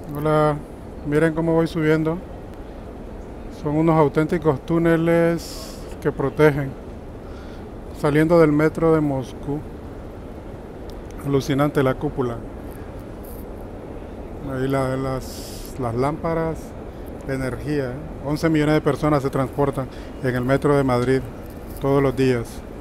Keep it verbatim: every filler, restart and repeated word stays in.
Hola, miren cómo voy subiendo. Son unos auténticos túneles que protegen. Saliendo del metro de Moscú. Alucinante la cúpula. Ahí la- las, las lámparas de energía. ¿eh? once millones de personas se transportan en el metro de Madrid todos los días.